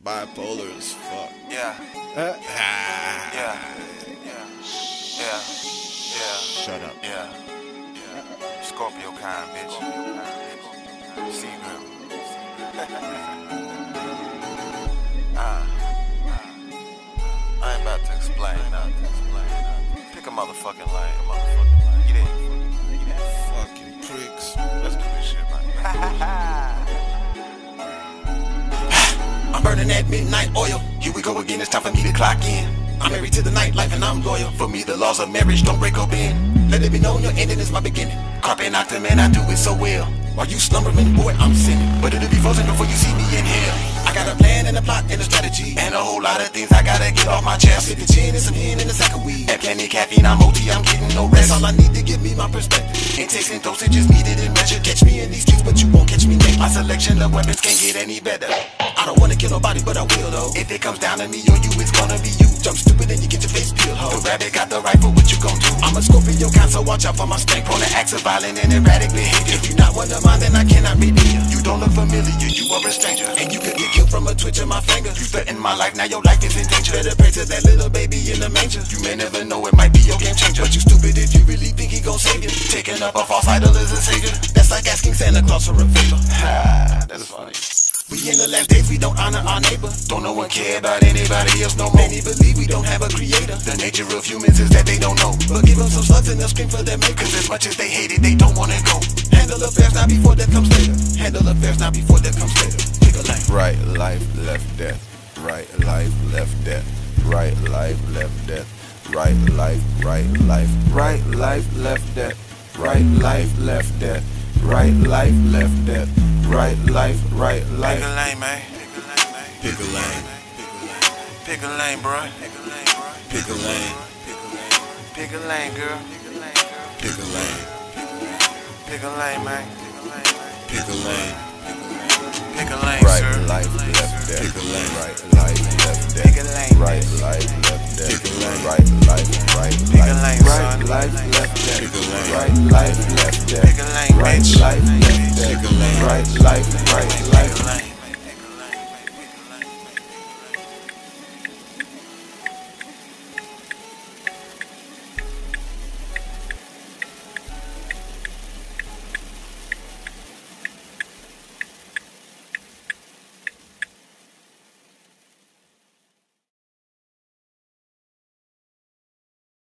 bipolar as fuck. Yeah. Ah. Yeah. Yeah. Yeah. Yeah. Shut up. Yeah. Yeah. Scorpio kind, bitch. Seagram. I ain't about to explain nothing. Pick a motherfucking lane. Get in. Fucking pricks. Let's do this shit, man. I'm burning that midnight oil. Here we go again, it's time for me to clock in. I'm married to the nightlife and I'm loyal. For me, the laws of marriage don't break up in. Let it be known your ending is my beginning. Carpe noctem, man, I do it so well. While you slumbering, boy, I'm sinning. But it'll be frozen before you see me in hell. I got a plan and a plot and a strategy, and a whole lot of things I gotta get off my chest. I fit the chin and some hen and a sack of weed. And plenty caffeine, I'm OT, I'm getting no rest. All I need to give me my perspective. Intakes and dosages needed and measured. Catch me in these streets, but you won't catch me naked. My selection of weapons can't get any better. I don't wanna kill nobody, but I will though. If it comes down to me or you, it's gonna be you. Jump stupid and you get your face peeled, ho. The rabbit got the rifle, what you gon' do? I'm a Scorpio kind, so watch out for my stank. Prone to acts of violent and erratic behavior. If you're not one of mine, then I cannot redeem you. You don't look familiar, you are a stranger. And you could get killed from a twitch of my finger. You threaten my life, now your life is in danger. Better pray to that little baby in the manger. You may never know, it might be your game changer. But you stupid if you really think he gon' save you. Taking up a false idol as a savior. That's like asking Santa Claus for a favor. Ha, that's funny. We in the last days, we don't honor our neighbor. Don't no one care about anybody else no more. Many believe we don't have a creator. The nature of humans is that they don't know. But give them some slugs and they'll scream for their mate. Cause as much as they hate it, they don't wanna go. Handle affairs now before death comes later. Handle affairs now before death comes later. Pick a lane. Right life, left death. Right life, left death. Right life, left death. Right life, right life. Right life, left death. Right life, left death. Right life, left death. Right life, right life. Pick a lane, man. Pick a lane. Pick a lane, bro. Pick a lane. Pick a lane, girl. Pick a lane. Pick a lane, man. Pick a lane. Pick a lane, Right sir. life, left death. Pick a lane. Right life, left death. Pick a lane. Right life, left death. Pick a lane. Right life, right Pick a life. lane, Right son. life, left death. Pick a lane. Right life, left death. Pick a lane, Right bitch. life, left death. Pick a lane. Right life, right life. Pick a lane.